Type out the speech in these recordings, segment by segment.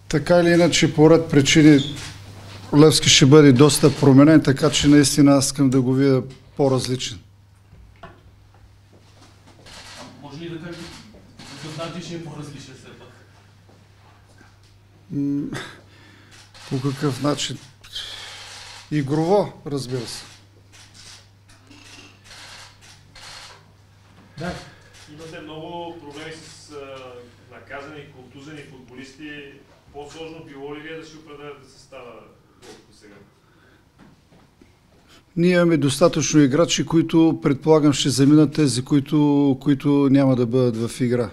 Така или иначе, по ред причини, Левски ще бъде доста променен, така че наистина аз искам да го видя по-различен. Може ли да кажете какъв начин ще е по-различен все пак? По какъв начин? Игрово, разбира се. Да. Имате много проблеми с наказани и контузени футболисти. По-сложно било ли вие да си определяте състава колкото сега? Ние имаме достатъчно играчи, които предполагам ще заминат тези, които няма да бъдат в игра.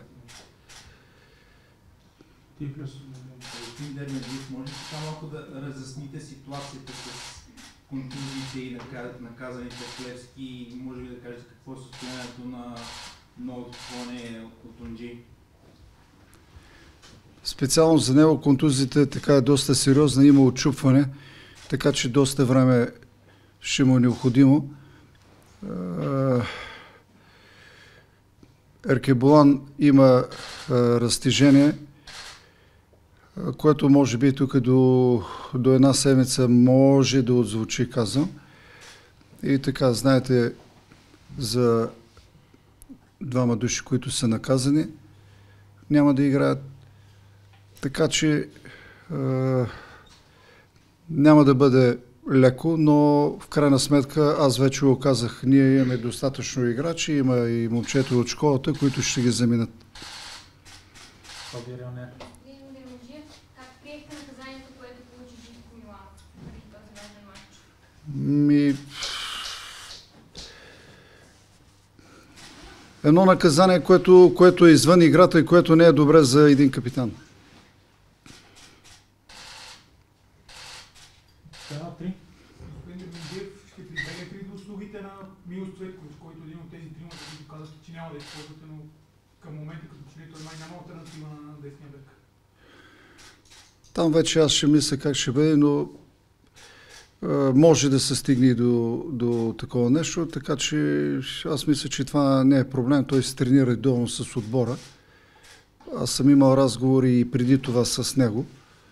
Ти плюс господин Дермеджиев, може ли така малко да разясните ситуацията с контузиите и наказаните в Левски и може ли да кажете какво е състоянието на новото попълнение от Онджи? Специално за него контузията така е доста сериозна, има отчупване, така че доста време ще му е необходимо. Еркебулан има разтежение, което може би тук до една седмица може да отзвучи, казвам. И така, знаете за двама души, които са наказани, няма да играят. Така че няма да бъде леко, но в крайна сметка, аз вече го казах, ние имаме достатъчно играчи, има и момчета от школата, които ще ги заминат. Как приехте наказанието, което получи Живко Миланов преди този важен матч? Едно наказание, което е извън играта и което не е добре за един капитан. Господин Дермеджиев, ще прибегнете ли до услугите на Мило Цветкович, който е един от тези тримата, които казахте, че няма да използвате, но към момента като че ли той май няма алтернатива на десния бек? Там вече аз ще мисля как ще бъде, но може да се стигне и до такова нещо, така че аз мисля, че това не е проблем. Той се тренира долу с отбора. Аз съм имал разговори и преди това с него.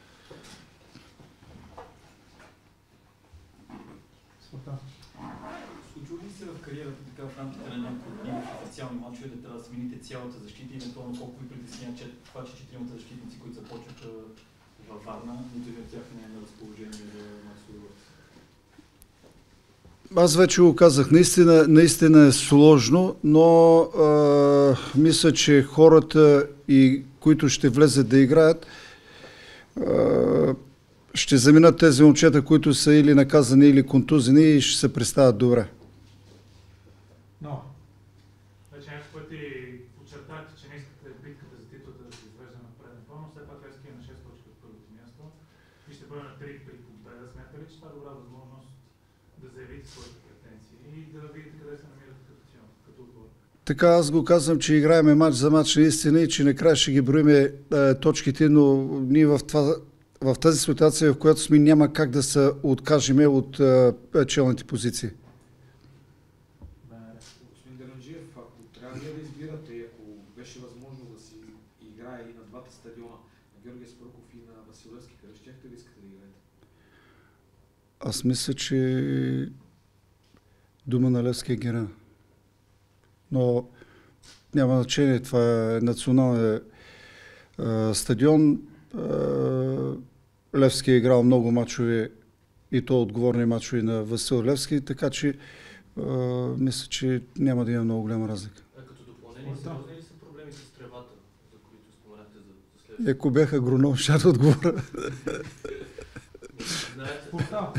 Случва ли се в кариерата така в рамките на няколко дни в официални мачове да трябва да смените цялата защита и евентуално колко ви притеснява, че това, че четиримата защитници, които започнаха във Варна, нито един от тях не е на разположение за масово? Аз вече го казах, наистина е сложно, но мисля, че хората, които ще влезат да играят, ще заминат тези момчета, които са или наказани, или контузени и ще се представят добре. Но. Вече някакъв пъти подчертавате, че не искате битката за титлата да се извежда на преден план, но все пак Левски е на 6 точки от първото място и ще бъде на 3 при победа. Смятате ли, че това е добра възможност да заявите своите претенции и да видите къде се намирате като отбор? Така аз го казвам, че играеме матч за матч наистина и че накрая ще ги броиме точките, но ние в тази ситуация, в която сме, няма как да се откажеме от челните позиции. Господин Дермеджиев, ако трябва да избирате и ако беше възможно да си играе и на двата стадиона, на Георги Аспарухов и на Васил Левски, къде щяхте да искате да играете? Аз мисля, че Дома на Левски е герой. Но няма значение, това е национален стадион. Левски е играл много мачове и то отговорни мачове на Васил Левски, така че мисля, че няма да има много голяма разлика. Като допълнение, сериозни ли са проблеми с тревата, за които споменахте за следващия? Ако бях агроном, ще да отговоря. Относно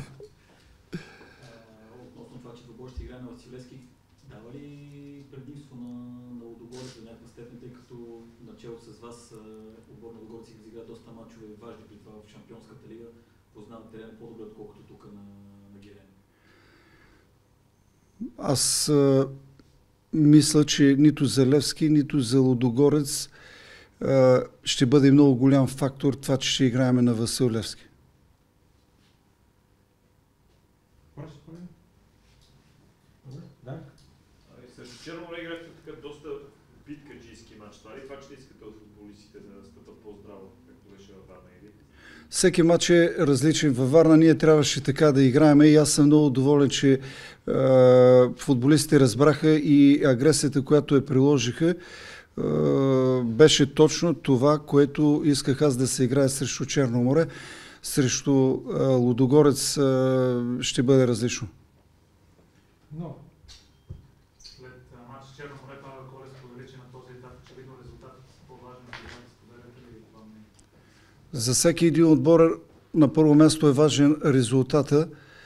това, че двобой ще играе на Васил Левски, дава ли предимство на Лудогорец до някаква степен, тъй като начало с вас отбор на Лудогорец изигра доста мачове важни при това в Шампионската лига, познават терена по-добре, отколкото тук на Герен? Аз мисля, че нито за Левски, нито за Лудогорец ще бъде много голям фактор това, че ще играем на Васил Левски. Срещу Черно море играхте така доста биткаджийски матч. Това ли това, че искате от футболистите да стъпат по-здраво, както беше във Варна или? Всеки матч е различен. Във Варна ние трябваше така да играем и аз съм много доволен, че футболистите разбраха и агресията, която я приложиха, беше точно това, което исках аз да се играе срещу Черно море. Срещу Лудогорец ще бъде различно. Но След матч с Черно море, Павел Колев сподели, че на този етап очевидно резултатът са по-важни от това. Споделяте ли това мнение? За всеки един отбор на първо място е важен резултата,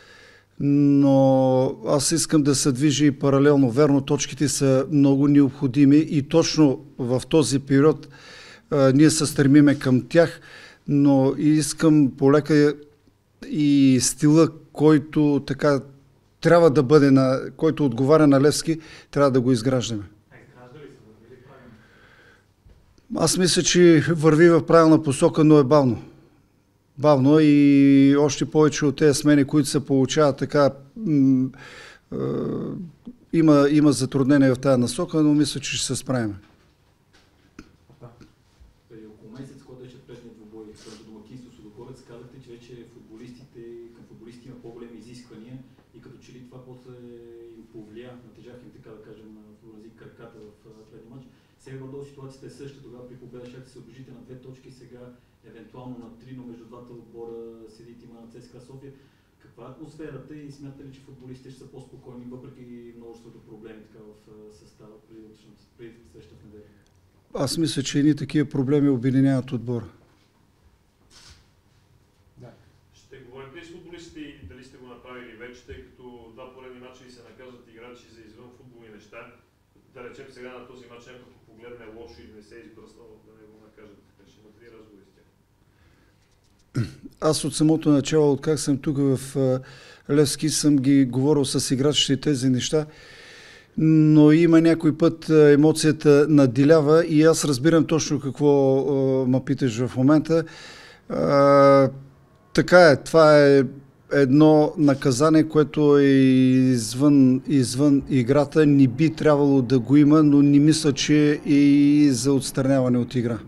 но аз искам да се движи и паралелно. Верно, точките са много необходими и точно в този период ние се стремиме към тях, но искам полека и стила, който така трябва да бъде, който отговаря на Левски, трябва да го изграждаме. Изгражда ли се? Върви ли правилно? Аз мисля, че върви в правилна посока, но е бавно. Бавно и още повече от тези смени, които се получават така, има затруднения в тази насока, но мисля, че ще се справим. Преди около месец, когато беше предният двубой в домакинство с Лудогорец, казахте, че вече към футболистите има по-големи изисквания и като че ли това после им повлия, натежах им, така да кажем, върази краката в предния матч. Сега горе-долу ситуацията е съща. Тогава при победа ще се оближите на 2 точки, сега евентуално на 3, но между двата отбора седи тима на ЦСКА София. Каква е атмосферата и смятате ли, че футболистите ще са по-спокойни, въпреки множеството проблеми така в състава преди следващата неделя? Аз мисля, че едни такива проблеми обединяват отбора. Ще говорите ли с футболистите и дали сте го направили вече, тъй като 2 поредни мача и се наказват играчи за извън футболни неща? Да речем сега на този мач някой погледне лошо и не се избръснал да не го накажат. Ще имате ли разговори с тях? Аз от самото начало, откак съм тук в Левски, съм ги говорил с играчите тези неща, но има някой път емоцията надилява и аз разбирам точно какво ме питаш в момента. Така е, това е едно наказание, което е извън играта. Не би трябвало да го има, но не мисля, че е и за отстраняване от игра.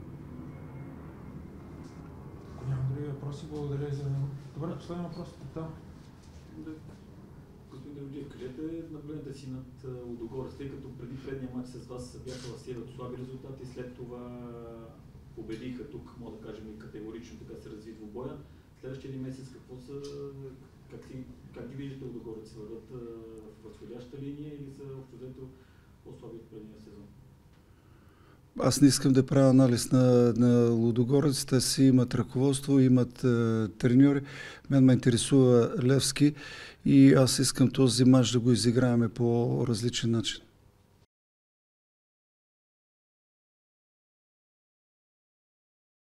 ако няма други въпроси, благодаря за него. Добре, последен въпрос там. Господин Деродиев, кажете наблюденията си над Лудогорец, тъй като преди предния матч с вас бяха в серия от слаби резултати, след това победиха тук, мога да кажем и категорично, така се разви двубоя. Следващия един месец как ги виждате Лудогорец? Върват в възходяща линия или са общо взето по-слаби от предния сезон? Аз не искам да правя анализ на Лудогорец. Те си имат ръководство, имат треньори. Мен ме интересува Левски и аз искам този мач да го изиграем по различен начин.